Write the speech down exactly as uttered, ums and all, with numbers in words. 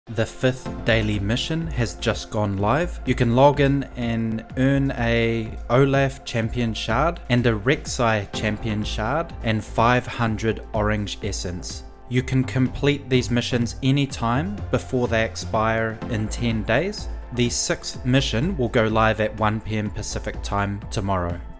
The fifth daily mission has just gone live. You can log in and earn a Olaf champion shard and a Rek'Sai champion shard and five hundred orange essence. You can complete these missions anytime before they expire in ten days. The sixth mission will go live at one p m Pacific time tomorrow.